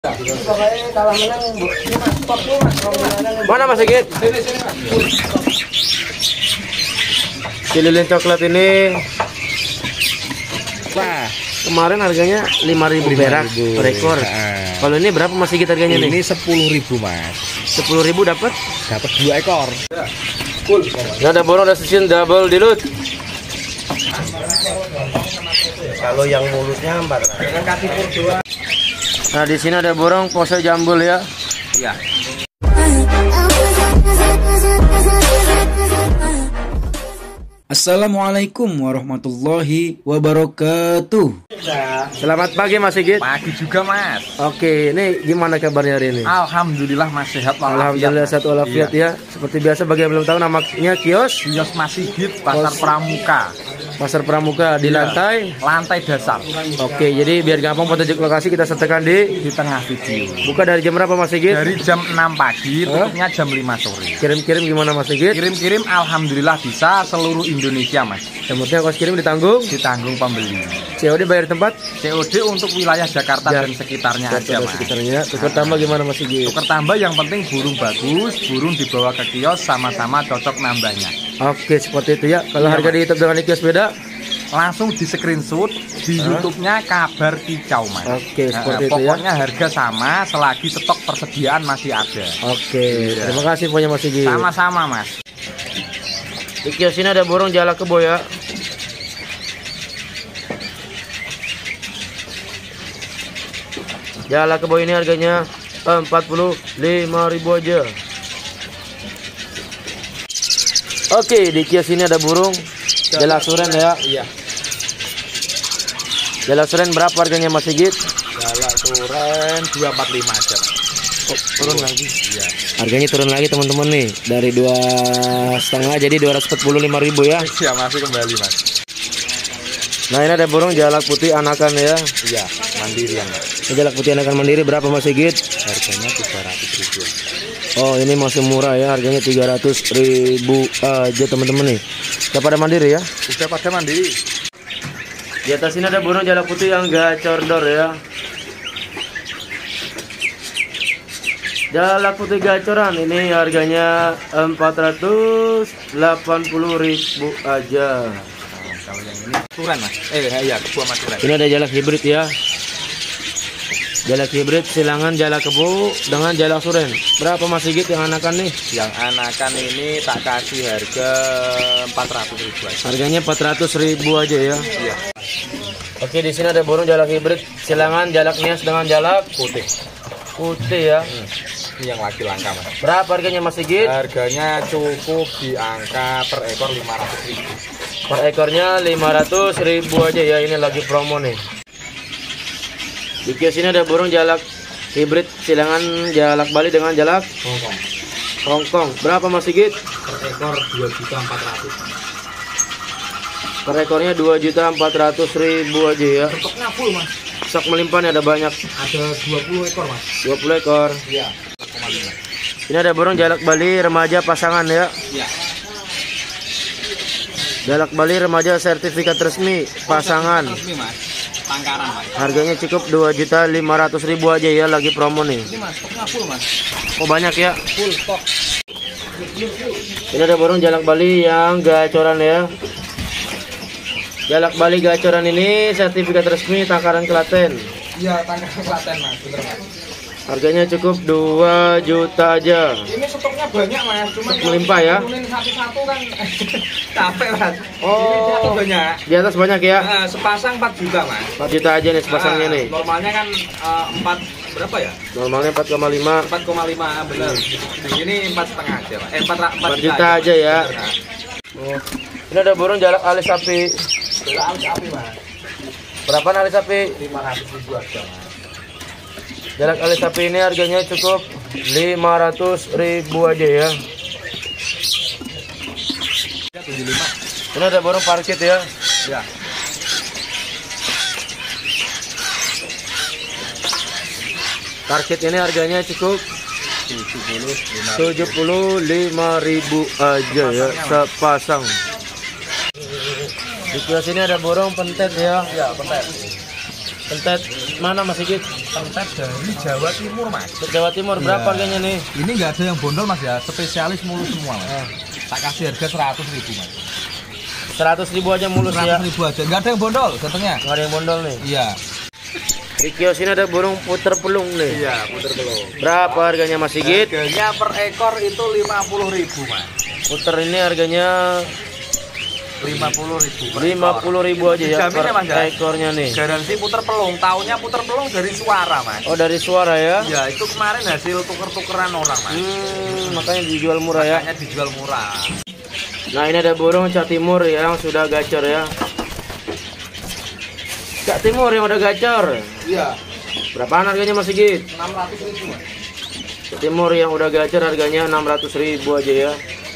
Mana Mas Sigit? Si lilin coklat ini Wah, kemarin harganya 5.000 perak per ekor. Kalau ini berapa Mas Sigit harganya nih? ini 10.000 Mas. 10.000 dapat 2 ekor. Ini ada borong, ada sisin double dilut. Kalau yang mulutnya 400. Nah, di sini ada borong pose jambul ya. Iya. Assalamualaikum warahmatullahi wabarakatuh. Selamat pagi Mas Sigit. Pagi juga Mas. Oke, ini gimana kabarnya hari ini? Alhamdulillah Mas sehat walafiat. Alhamdulillah sehat walafiat ya. Seperti biasa bagi yang belum tahu namanya kios Mas Sigit Pasar Pramuka. Pasar Pramuka di lantai dasar. Oke, jadi biar gampang petunjuk lokasi kita sertakan di Tengah video. Buka dari jam berapa Mas Sigit? Dari jam 6 pagi, tutupnya jam 5 sore. Kirim-kirim gimana Mas Sigit? Kirim-kirim alhamdulillah bisa seluruh Indonesia Mas. Yang penting ongkos kirim ditanggung Pembeli. COD bayar tempat? COD untuk wilayah Jakarta dan sekitarnya aja Mas. Sekitarnya. Tukar tambah gimana Mas Sigit? Tukar tambah yang penting burung bagus, burung dibawa ke kios sama-sama cocok nambahnya. Oke, seperti itu ya. Kalau harga di YouTube dengan di kios beda, langsung di screenshot di YouTube-nya Kabar Kicau Mas. Oke, seperti itu ya. Pokoknya harga sama selagi stok persediaan masih ada. Oke, terima kasih punya Mas Sigit. Sama-sama Mas. Di kios ini ada borong jala kebo ya. Jala kebo ini harganya 45.000 aja. Oke, di kios ini ada burung jala suren ya. Iya. Jala suren berapa harganya Mas Sigit? Jala suren 245 aja Mas. Oh, turun lagi. Iya. Harganya turun lagi teman-teman nih. Dari 2,5 jadi 245.000 ya. Siap masih kembali Mas. Nah, ini ada burung jalak putih anakan ya. Iya, mandirian Mas. Ini jalak putih anakan mandiri berapa Mas Sigit? Harganya 300.000. Oh, ini masih murah ya, harganya 300.000 aja teman-teman nih. Udah pada mandiri ya? Sudah pada mandiri. Di atas ini ada burung jalak putih yang gacor dor ya. Jalak putih gacoran ini harganya 480.000 aja. Kalau yang ini turan Mas. Iya, kebu sama turan. Ini ada jalak hibrid ya. Jalak hibrid silangan jalak kebu dengan jalak suren. Berapa Mas Sigit yang anakan nih? Yang anakan ini tak kasih harga 400.000 aja. Harganya 400.000 aja ya. Iya. Oke, di sini ada burung jalak hibrid silangan jalak nias dengan jalak Putih. putih ya. Ini yang lagi langka Mas. Berapa harganya Mas Sigit? Harganya cukup di angka per ekor 500.000. Per ekornya 500.000 aja ya. Ini lagi promo nih. Di kios ini ada burung jalak hibrid silangan jalak Bali dengan jalak Hongkong. Berapa Mas Sigit? Per ekor 2.400.000. Per ekornya 2.400.000 aja ya. Stoknya full Mas. Stok melimpah nih, ada banyak. Ada 20 ekor Mas. 20 ekor. Iya. Ini ada burung jalak Bali remaja pasangan ya. Iya. Jalak Bali remaja sertifikat resmi pasangan. Resmi Mas. Tangkaran Mas. Harganya cukup 2.500.000 aja ya, lagi promo nih. Ini Mas, stoknya full Mas. Oh, banyak ya. Full stok. Ini ada burung jalak Bali yang gacoran ya. Jalak Bali gacoran ini sertifikat resmi Tangkaran Klaten. Iya, Tangkaran Klaten Mas, bener Mas. Harganya cukup 2 juta aja. Ini stoknya banyak Mas, cuma Melimpah ya. turunin satu-satu kan capek Mas. Oh, Ini jatuh banyak. di atas banyak ya. Sepasang 4 juta Mas. 4 juta aja nih sepasangnya nih. Normalnya kan 4 berapa ya? Normalnya 4,5. 4,5 bener. Di sini 4,5 aja Pak. 4 juta aja ya. Bener, Oh. Ini ada burung jalak alis sapi. Mas. Api Mas. Berapa alis sapi? 500.000 aja Mas. Jalak alis sapi ini harganya cukup 500.000 aja ya. 75. Ini ada burung parkit ya. Ya. Parkit ini harganya cukup 75.000 aja ya sepasang. Di kios ini ada burung pentet ya. Ya, bentar. Pentet mana Mas Sigit? Pentet dari Jawa Timur, Mas. Jawa Timur berapa harganya nih? Ini nggak ada yang bondol, Mas ya. Spesialis mulus semua, Mas. Tak kasih harga 100.000, Mas. 100.000 aja mulus ya. 100.000 aja. Nggak ada yang bondol, datangnya. Nggak ada yang bondol nih. Iya. Di kios ini ada burung puter pelung nih. Iya, puter pelung. Berapa harganya Mas Sigit? Harganya per ekor itu 50.000, Mas. Puter ini harganya 50.000. 50.000 aja ya Dijamin ya, Mas, ya? per ekornya nih. Garansi puter pelung. Tahunnya puter pelung dari suara, Mas. Oh, dari suara ya? Ya, itu kemarin hasil tuker-tukeran orang, Mas. Makanya dijual murah ya. Makanya dijual murah. Nah, ini ada burung Cak Timur yang sudah gacor ya. Cak Timur yang udah gacor. Iya. Berapaan harganya Mas Sigit? 600.000, Mas. Cak Timur yang udah gacor harganya 600.000 aja ya.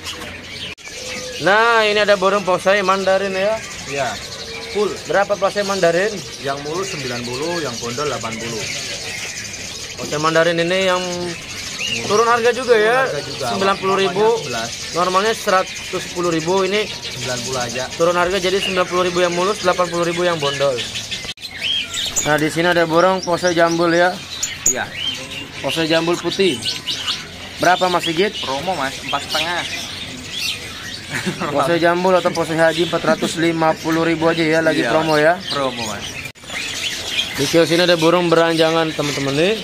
Nah, ini ada burung posai Mandarin ya. Iya. Full. Berapa posai Mandarin? Yang mulus 90, yang bondol 80. Posai Mandarin ini yang turun harga juga ya. Harga juga. 90.000. 11. Normalnya 110.000, ini 90 aja. turun harga jadi 90.000 yang mulus, 80.000 yang bondol. Nah, di sini ada burung posai jambul ya. Iya. Posai jambul putih. Berapa Mas Sigit? Promo, Mas, 4,5. Posai jambul atau posai haji 450.000 aja ya, lagi Iya, promo ya. Promo, Mas. Di kios ini ada burung beranjangan teman-teman nih.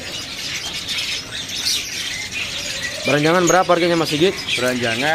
Beranjangan berapa harganya Mas Sigit? Beranjangan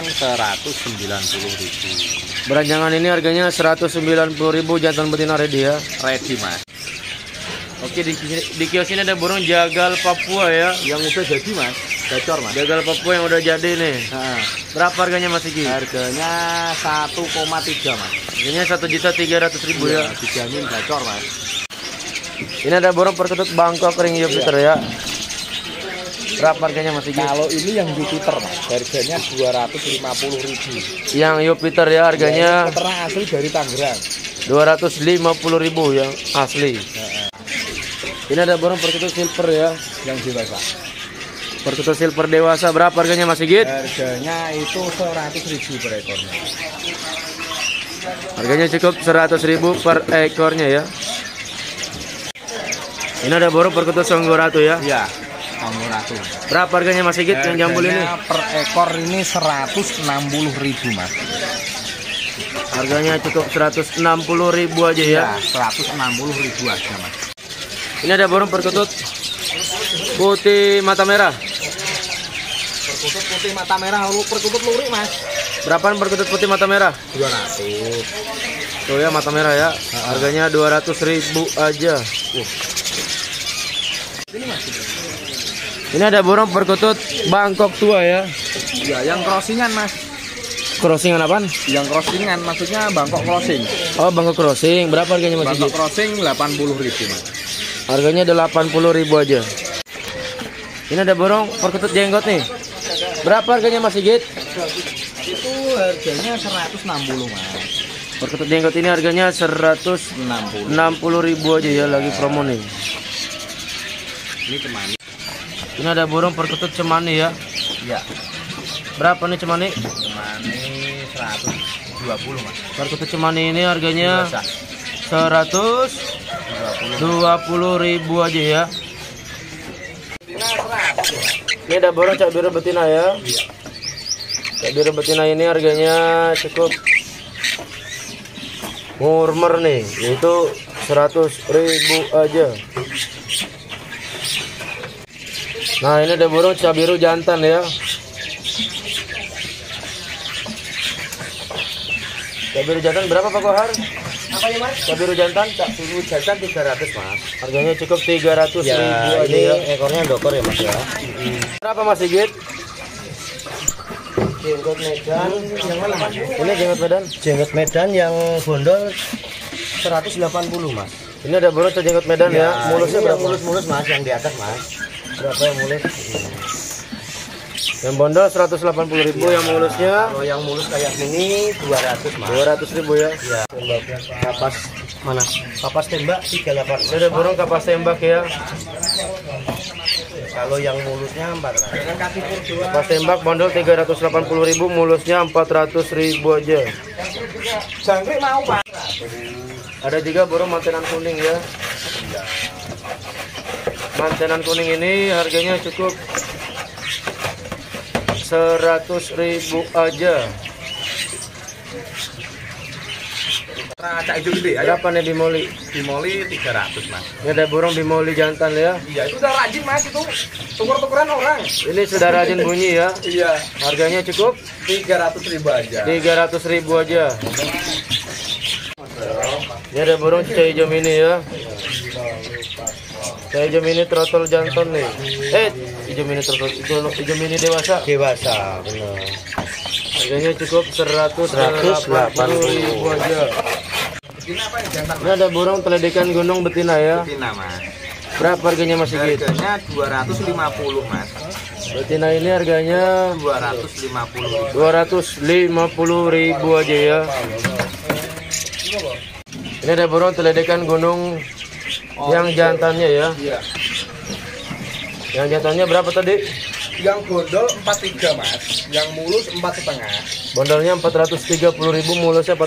190.000. Beranjangan ini harganya 190.000, jantan betina ready ya. Ready, Mas. Oke, di kios ini ada burung jagal Papua ya. Yang udah jadi, Mas. Gacor, Mas. Jagal Papua yang udah jadi nih. Nah, Berapa harganya Mas Sigit? harganya 1,3, Mas. Harganya 1.300.000 ya. Dijamin gacor, Mas. Ini ada burung perkutut Bangkok ring Jupiter ya. Berapa harganya Mas Sigit? Kalau ini yang Jupiter, Mas, harganya 250.000. Yang Jupiter ya harganya Ternak asli dari Tangerang. 250.000 yang asli. Ini ada burung perkutut silver ya. Yang dewasa. Perkutut silver dewasa berapa harganya Mas Sigit? Harganya itu 100.000 per ekornya. Harganya cukup 100.000 per ekornya ya. Ini ada burung perkutut Songgoratu ya. Iya, Tangerang Ratu. Berapa harganya Mas Sigit yang jambul ini? Harganya per ekor ini 160.000, Mas. Harganya cukup 160.000 aja ya. Ya, 160.000 aja, Mas. Ini ada burung perkutut putih mata merah. Perkutut putih mata merah, perkutut lurik, Mas. Berapaan perkutut putih mata merah? 200. Tuh ya, mata merah ya. Harganya 200.000 aja. Ini ada burung perkutut Bangkok tua ya. Ya, yang crossingan, Mas. Crossingan apaan? Yang crossingan maksudnya Bangkok crossing. Oh, Bangkok crossing. Berapa harganya Mas Bangkok Sigit? crossing 80.000, Mas. Harganya 80.000 aja. Ini ada burung perkutut jenggot nih. Berapa harganya Mas Sigit? Itu harganya 160, Mas. Perkutut jenggot ini harganya 160.000 aja ya, lagi promo nih. Ini cemani. Ini ada burung perkutut cemani ya. Iya. Berapa nih cemani? Cemani 120, Mas. Perkutut cemani ini harganya 120.000 aja ya. Ini ada burung cak biru betina ya. Cak biru betina ini harganya cukup murmer nih, yaitu 100.000 aja. Nah, ini ada burung cak biru jantan ya. Cak biru jantan berapa Pak Kohar? Apa ya Mas? Cak biru jantan? Cak biru jantan 300 Mas. Harganya cukup 300.000 aja ya. Ekornya dokor ya, Mas ya. Berapa Mas Sigit? Jenggot Medan yang mana, Mas? Ini jenggot Medan. Jenggot Medan yang bondol 180, Mas. Ini ada burung jenggot Medan ya. Mulusnya berapa? Mulus-mulus, Mas, yang di atas, Mas. Berapa yang mulus? Yang bondol 180.000, yang mulusnya Kalau yang mulus kayak ini 200, Mas. 200.000 ya. Ya. Kapas mana? Kapas tembak 38. Ini ada burung kapas tembak ya. Kalau yang mulusnya 400. Kapas tembak bondol 380.000, mulusnya 400.000 aja. Jangkrik mau, Pak. Ada juga burung mantenan kuning ya. Mantenan kuning ini harganya cukup 100.000 aja. Cak hijau gede, ayo. Berapa nih bimoli? Bimoli 300 mas. Ini ada burung bimoli jantan ya. Iya itu udah rajin mas, itu tuker-tukeran orang. Ini sudah rajin bunyi ya. Iya. Harganya cukup 300.000 aja. 300.000 aja. Ini ada burung cica hijau mini ya. Cica hijau mini trotol jantan nih. Hijau mini trotol, hijau mini dewasa. Dewasa, benar. Harganya cukup 180.000 aja. Betina apa yang jantan? Ini ada burung teledekan gunung betina ya. Betina mas. Berapa harganya Mas Sigit? Harganya 250 mas. Betina ini harganya 250.000 aja ya. Ini ada burung teledekan gunung yang jantannya ya. Iya. Yang jantannya berapa tadi? Yang bondol 43 mas. Yang mulus 4,5. Bondolnya 430.000, mulusnya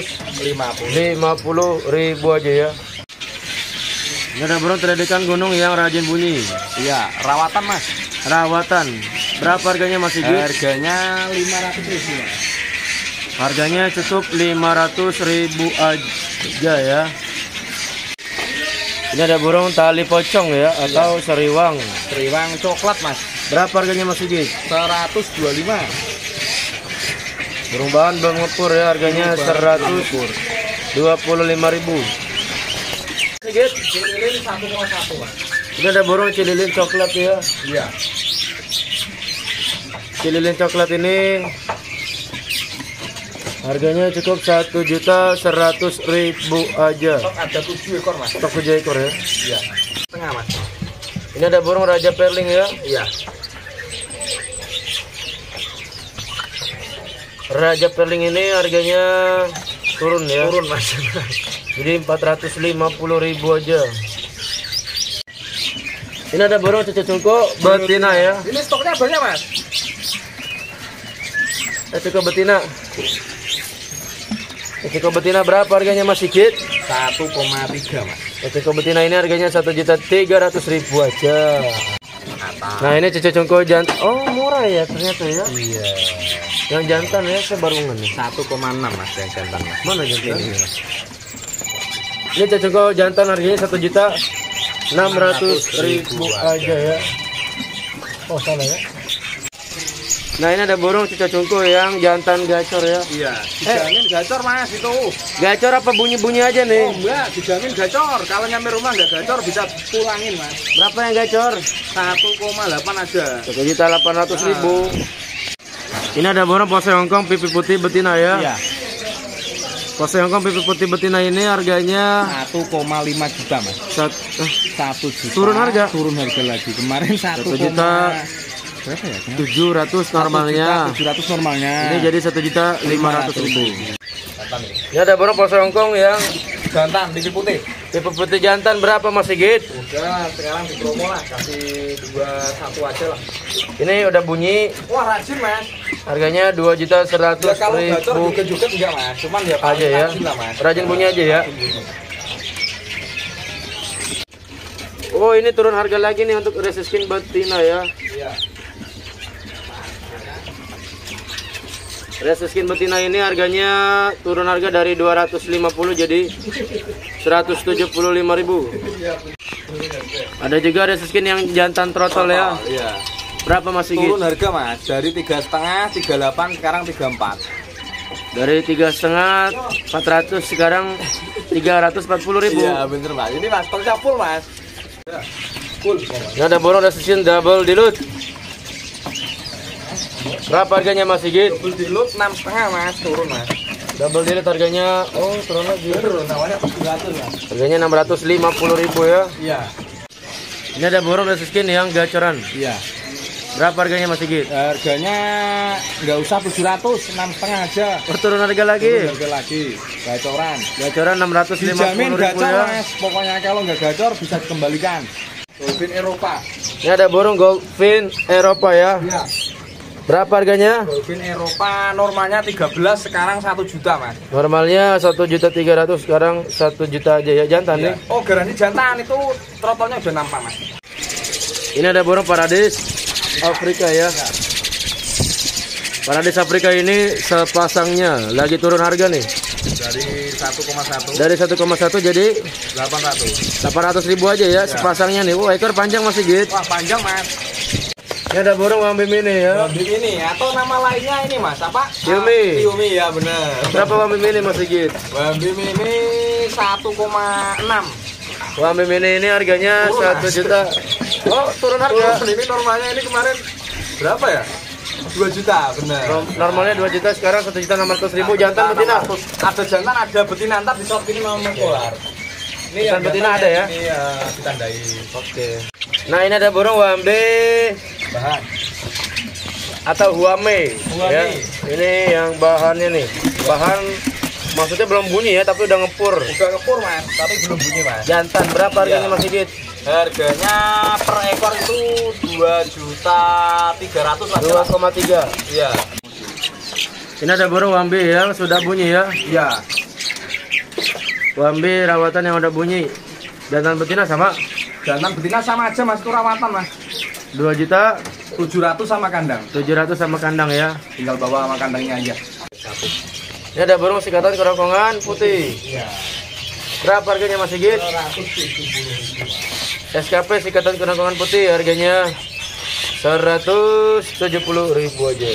450.000 aja ya. Ini ada burung teledekan gunung yang rajin bunyi. Iya, rawatan mas. Rawatan. Berapa harganya Mas Sigit? Harganya 500.000 mas. Harganya cukup 500.000 aja ya. Ini ada burung tali pocong ya atau seriwang. Seriwang coklat mas. Berapa harganya Mas Sigit? 125. Burung bahan mengepur ya, harganya 125.000. Sigit. Cililin 1,1 mas. Ini ada burung cililin coklat ya. Iya. Cililin coklat ini harganya cukup 1.100.000 aja. Stok ada 7 ekor mas. Stok 7 ekor ya. Iya. Tengah mas. Ini ada burung raja perling ya. Iya. Raja perling ini harganya turun ya. Turun mas. Jadi 450.000 aja. Ini ada burung cucu cungko betina ya. Ini stoknya banyak mas. Cucu betina. Cucu betina berapa harganya Mas Sigit? 1,3 mas. Cucu betina ini harganya 1.300.000 aja. Nah ini cucu cungko jantan. Oh murah ya ternyata ya. Iya. Yang jantan ya saya baru ngeh. 1,6 mas yang jantan mas. Mana jantan? Ini mas. Ini cucu cungko jantan harganya 1.600.000 aja ya. Oh salah ya. Nah ini ada burung cucu cungko yang jantan gacor ya. Iya. Dijamin gacor mas itu. Gacor apa bunyi-bunyi aja nih? Oh enggak, dijamin gacor. Kalau nyampe rumah nggak gacor bisa pulangin mas. Berapa yang gacor? 1,8 aja. 1.800.000. Ini ada burung pose Hongkong pipi putih betina ya. Iya. Pose Hongkong pipi putih betina ini harganya 1,5 juta mas. 1 juta. Turun harga? Turun harga lagi. Kemarin 1 juta berapa ya? 700 normalnya. 700 normalnya. Ini jadi 1.500.000. Ini ada burung pose Hongkong yang Jantan pipi putih. pipi putih jantan berapa Mas Sigit? Udah sekarang di promo lah, kasih 21 aja lah. Ini udah bunyi. Wah rajin mas. Harganya 2.100.000 Ya kalau gacor juga enggak mas. Cuman ya aja ya. rajin lah mas. Rajin bunyi aja ya. Oh ini turun harga lagi nih untuk resiskin betina ya. Iya. Resiskin betina ini harganya turun harga dari 250 jadi 175.000. Ada juga resiskin yang jantan trotol ya. Iya. Berapa Mas Sigit? Turun harga mas dari 3,5, 38 sekarang 34. Dari 3,5 400 sekarang 340.000. Iya bener mas. Ini mas stoknya full mas. Full. Ini ada borong resiskin double dilute. Berapa harganya Mas Sigit? Double dilute 6,5 mas, turun mas. Double dilute harganya turun lagi. Turun, namanya 700 mas. Harganya 650.000 ya. Iya. Ini ada borong resiskin yang gacoran. Iya. Berapa harganya Mas Sigit? Harganya nggak usah 700, 6,5 aja. Turun harga lagi. Turun harga lagi, gacoran. Gacoran Dijamin 650.000 gacor ya. mas. Pokoknya kalau nggak gacor bisa dikembalikan. Dolphin Eropa. Ini ada borong Dolphin Eropa ya. Iya. Berapa harganya? Dolphin Eropa normalnya 13, sekarang 1 juta mas. Normalnya 1.300.000 sekarang 1 juta aja ya jantan nih. Oh garansi jantan itu trotolnya udah nampak mas. Ini ada burung Paradis Afrika ya. Paradis Afrika ini sepasangnya lagi turun harga nih. Dari 1,1 Dari 1,1 jadi 800. 800.000 aja ya sepasangnya nih. Wah, ekor panjang Mas Sigit. Wah, panjang, Mas. Ini ada burung Wambim ini ya. Wambim ini atau nama lainnya ini, Mas, apa? Yumi. Yumi ya, benar. Berapa Wambim ini Mas Sigit? Wambim ini 1,6. Wambim ini harganya 1 juta. Oh, turun harga. Ini normalnya ini kemarin berapa ya? 2 juta, benar. Normalnya 2 juta, sekarang 1.600.000. Jantan betina. Ada jantan, ada betina, ntar di shop ini mau keluar. Ini Jantan betina ada ya? Ini ya ditandai. Oke. Nah, ini ada burung Wambe Bahan. atau Huame. Huame. Ya. Ini yang bahannya nih. Bahan maksudnya belum bunyi ya, tapi udah ngepur. Udah ngepur, Mas, tapi belum bunyi, Mas. Jantan berapa harganya Mas Sigit? Harganya per ekor itu 2.300.000 lah. 2,3. Iya. Ini ada burung Wambe yang sudah bunyi ya. Iya. Wambe rawatan yang udah bunyi. Jantan betina sama Jantan betina sama aja, Mas, itu rawatan, Mas. 2 juta 700 sama kandang. 700 sama kandang ya. Tinggal bawa sama kandangnya aja. Ini ada burung sikatan kerongkongan putih. Iya. Berapa harganya Mas Sigit? 170.000. SKP sikatan kerongkongan putih harganya 170.000 aja.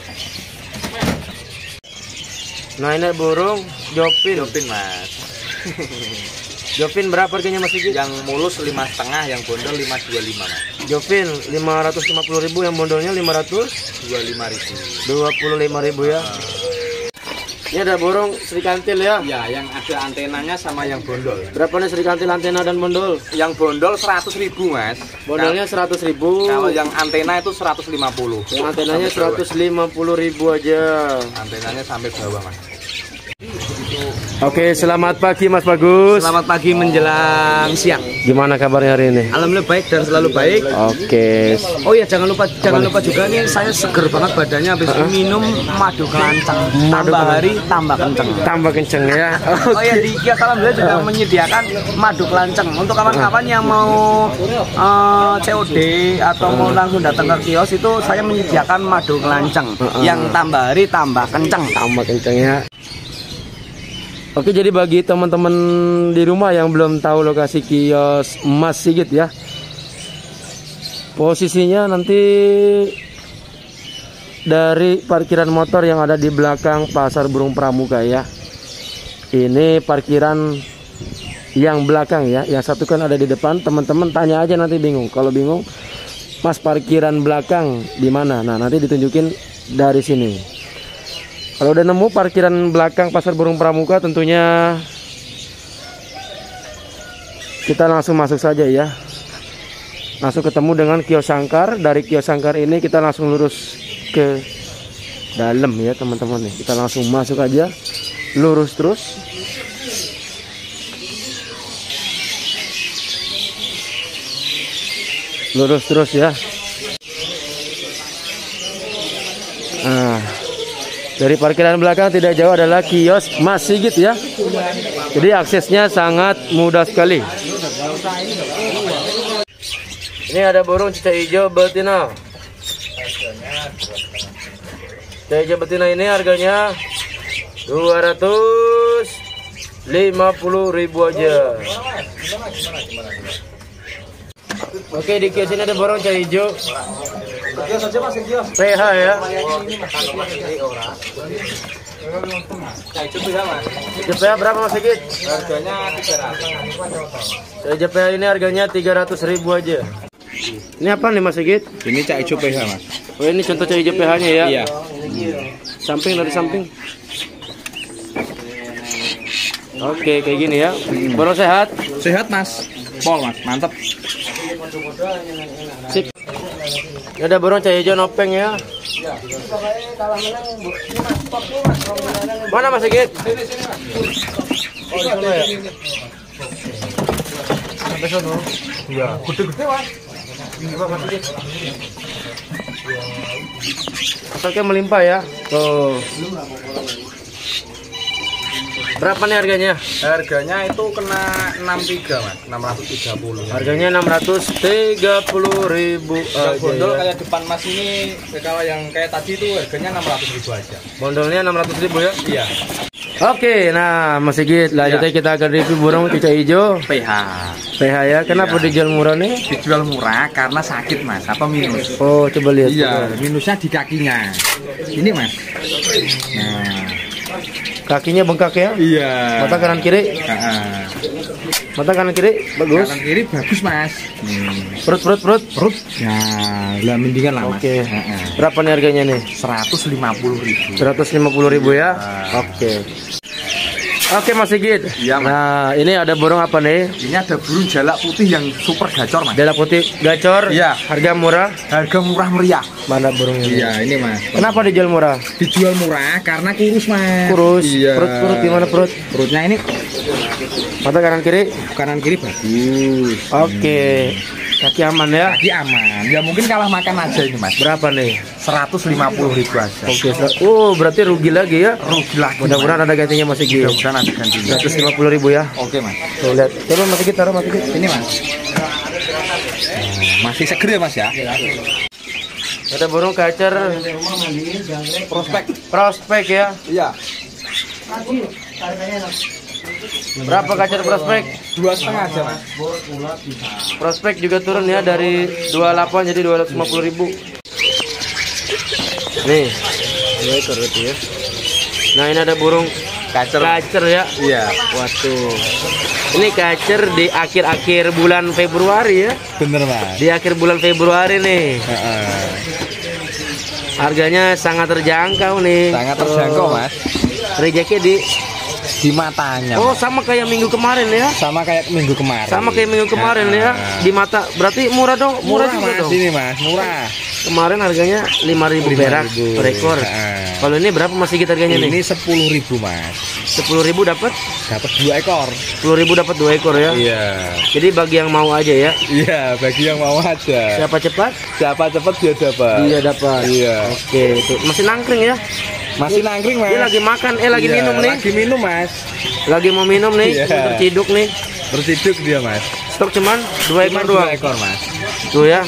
Nah, ini burung Jopin. Jopin, Mas. Jopin berapa harganya Mas Sigit? Yang mulus 5,5, yang bondol 525, Mas. Jopin 550.000, yang bondolnya 25.000 ya. Ini ada burung Srikantil ya. Ya, yang ada antenanya sama yang bondol. Berapa nih Srikantil antena dan bondol? Yang bondol 100.000, Mas. Bondolnya 100.000. Kalau yang antena itu 150. Yang antenanya 150.000 aja. Antenanya sampai bawah, Mas. Oke, selamat pagi Mas Bagus. Selamat pagi menjelang siang. Gimana kabarnya hari ini? Alhamdulillah baik dan selalu baik. Oke. Oh ya, jangan lupa juga nih, saya seger banget badannya habis minum madu kelanceng. Tambah hari tambah kenceng. Tambah kenceng ya. Oh ya, di Kios Alhamdulillah juga menyediakan madu kelanceng untuk kawan-kawan yang mau COD atau mau langsung datang ke kios, itu saya menyediakan madu kelanceng yang tambah hari tambah kenceng. Tambah kenceng ya. Oke, jadi bagi teman-teman di rumah yang belum tahu lokasi kios Mas Sigit ya, posisinya nanti dari parkiran motor yang ada di belakang Pasar Burung Pramuka ya. Ini parkiran yang belakang ya, yang satu kan ada di depan. Teman-teman tanya aja, nanti bingung. Kalau bingung, Mas parkiran belakang di mana? Nah, nanti ditunjukin dari sini. Kalau udah nemu parkiran belakang Pasar Burung Pramuka, tentunya kita langsung masuk saja ya. Langsung ketemu dengan kios Sangkar. Dari kios Sangkar ini kita langsung lurus ke dalam ya teman-teman nih. Kita langsung masuk aja, lurus terus. Lurus terus ya. Nah, dari parkiran belakang tidak jauh adalah kios Mas Sigit ya. Jadi aksesnya sangat mudah sekali. Ini ada burung cicak hijau betina. Cicak hijau betina ini harganya 250.000 aja. Oke, di kios ini ada burung cicak hijau. PH ya. JPH berapa Mas Sigit? Harganya 300. JPH ini harganya 300.000 aja. Ini apa nih Mas Sigit? Ini cak hijau PH, Mas. Oh, ini contoh cak hijau PH-nya ya. Iya. Samping, dari samping. Oke, kayak gini ya. Burung sehat? Sehat, Mas. Pol, Mas. Mantap. Sip. Ini ada burung cak hijau nopeng ya. Mana Mas Sigit? Oh, di sana ya. Sampai sana. Iya. Gede-gede, Mas. Stoknya melimpah ya. Tuh. Berapa nih harganya? Harganya itu kena 63 mas, 630. Harganya 630.000 Yang aja bondol ya. kayak depan mas ini, kalau yang kayak tadi itu harganya 600.000 aja. Bondolnya 600.000 ya. Iya. Oke, nah Mas Sigit, lanjutnya kita akan review burung cicak hijau PH. PH ya. Kenapa Iya. dijual murah nih? Dijual murah karena sakit mas, apa minus? Oh, coba lihat. Iya, minusnya di kakinya. Ini mas. Nah, Kakinya bengkak ya. iya. Mata kanan kiri. Mata kanan kiri bagus. Kanan kiri bagus mas. Perut. Perut. Nah, lah mendingan lah mas. Oke. Berapa nih harganya nih? 150.000. 150.000 ya. Oke. Oke Mas Sigit. Iya, Mas. Nah, ini ada burung apa nih? Ini ada burung jalak putih yang super gacor mas. Jalak putih gacor. Iya. Harga murah. Harga murah meriah. Mana burungnya? Iya, ini mas. Kenapa dijual murah? Dijual murah karena kurus mas. Kurus. Iya. Perut gimana perut? Perutnya ini Mata kanan kiri. kanan kiri bagus. Oke. Kaki aman ya. Kaki aman. Ya mungkin kalah makan aja ini mas. Berapa nih? 150.000 aja. Oke. Berarti rugi lagi ya. Rugi lagi. Mudah-mudahan ada gantinya Mas Sigit. Mudah-mudahan ada gantinya. 150.000 ya. Oke mas. Tuh lihat. Coba Mas Sigit taruh Mas Sigit. Ini mas. Masih seger ya mas ya. Ada burung kacer prospek ya. Iya. Berapa kacer prospek? 2,5 aja mas. Prospek juga turun ya dari 28 jadi 250.000. Nih. 2 ekor itu ya. Nah, ini ada burung kacer ya. Iya. Waduh. Ini kacer di akhir-akhir bulan Februari ya. Bener mas. Di akhir bulan Februari nih. Harganya sangat terjangkau nih. Sangat terjangkau mas. Rezekinya Di matanya. Oh, sama kayak minggu kemarin ya. Sama kayak minggu kemarin. Sama kayak minggu kemarin ya. Di mata berarti murah dong. Murah juga mas dong. ini mas. Murah. Kemarin harganya 5.000 perak per ekor. Kalau ini berapa masih kita harganya nih? Ini 10.000 mas. 10.000 dapat Dapat 2 ekor. 10.000 dapat 2 ekor ya. Iya. Jadi bagi yang mau aja ya. Iya, bagi yang mau aja. Siapa cepat? Siapa cepat dia dapat. Dia dapat. Iya. Oke, itu masih nangkring ya. Masih nangkring mas. Dia lagi makan, lagi Iya, minum nih. Lagi minum mas. Lagi mau minum nih, Iya. terciduk nih. Berciduk dia mas. Stok cuman 2 ekor doang. 2 ekor mas. Tuh ya.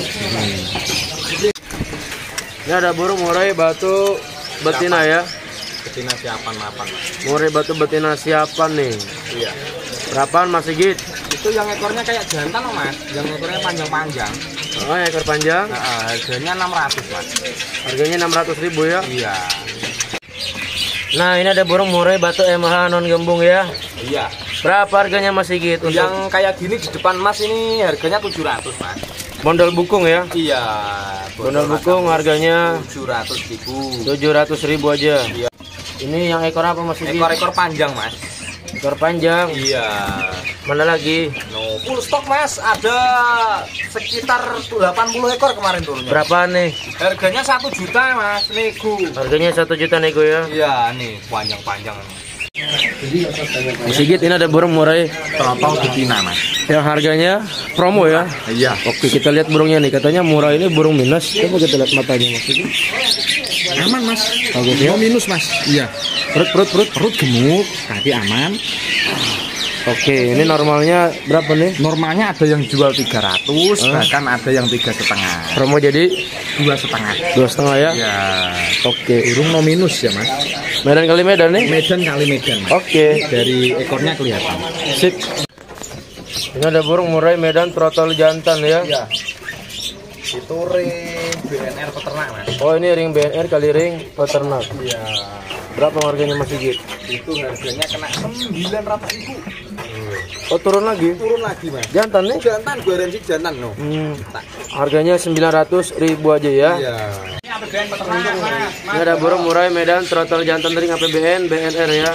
Ini ada burung murai batu betina ya. Betina siapan mapan mas. Murai batu betina siapan nih. Iya. Berapaan Mas Sigit? Itu yang ekornya kayak jantan loh mas. Yang ekornya panjang-panjang. Oh, ekor panjang. Harganya 600 mas. Harganya 600.000 ya. Iya. Nah, ini ada burung murai batu MH non gembung ya. Iya. Berapa harganya Mas Sigit untuk Yang kayak gini di depan mas ini harganya 700 mas. bondol bukung ya? Iya. Bondol bukung harganya 700.000. 700.000 aja. Iya. Ini yang ekor apa Mas Sigit? Ekor-ekor panjang mas. Ekor panjang. Iya. Mana lagi? No, full stok mas. Ada sekitar 80 ekor kemarin turunnya. Berapa nih? Harganya 1 juta mas. Nego. Harganya 1 juta nego ya. Iya nih panjang-panjang. Mas Sigit, ini ada burung murai Trotol betina mas. yang harganya promo ya. Iya. Oke, kita lihat burungnya nih. Katanya murah ini burung minus. Coba kita lihat matanya Mas Sigit. Aman mas. Bagus ya. No minus mas. Iya. Perut gemuk. Kaki aman. Oke, ini normalnya berapa nih? Normalnya ada yang jual 300, bahkan ada yang 3,5. Promo jadi 2,5. 2,5 ya. Ya. Oke. Burung no minus ya mas. Medan kali Medan nih. Medan kali Medan. Oke. Dari ekornya kelihatan. Sip. Ini ada burung murai Medan trotol jantan ya. Iya. Itu ring BNR peternak mas. Oh, ini ring BNR kali ring peternak. Iya. Berapa harganya Mas Sigit? Itu harganya kena 900.000. Oh, turun lagi. Turun lagi mas. Jantan nih. Jantan, garansi jantan no. Harganya 900.000 aja ya. Iya. Ini ada BNR peternak mas. Ini ada burung murai Medan trotol jantan ring APBN BNR ya.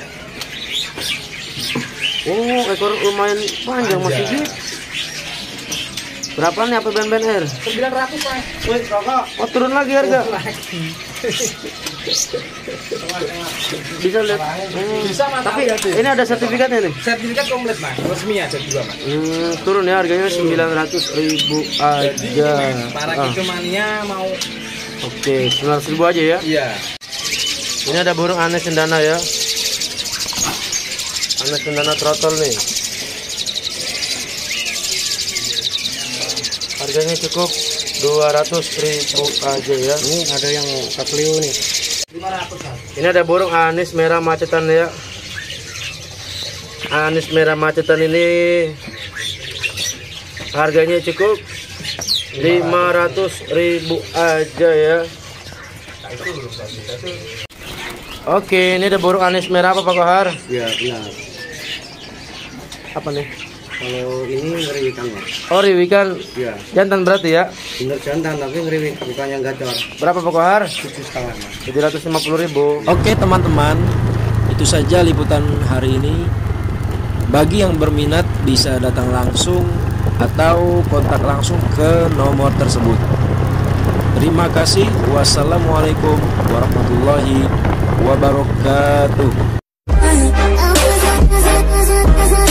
Oh, ekor lumayan panjang Mas Sigit. Berapa nih APBN BNR? 900 mas. Wih, rokok. Oh, turun lagi harga. Bisa lihat. Bisa mas. Tapi ini ada sertifikatnya nih. Sertifikat komplit mas. Resmi aja juga mas. Turun ya harganya 900.000 aja. Para kicomania mau. Oke, 900.000 aja ya. Iya. Ini ada burung aneh cendana ya. Anes Cendana trotol nih. Harganya cukup 200.000 aja ya. Ini ada yang kaklio nih. 500. Ini ada burung anis merah macetan ya. Anis merah macetan ini harganya cukup 500.000 aja ya. Oke, ini ada burung anis merah apa Pak Kohar? Ya benar. Apa nih? Kalau ini ngeriwikan Pak. Oh, riwikan Ya jantan berarti ya. bener jantan tapi ngeriwik bukan yang gacor. Berapa Pak Kohar? 7,5 Mas. 750.000. Oke teman-teman, itu saja liputan hari ini. Bagi yang berminat bisa datang langsung atau kontak langsung ke nomor tersebut. Terima kasih. Wassalamualaikum warahmatullahi wabarakatuh.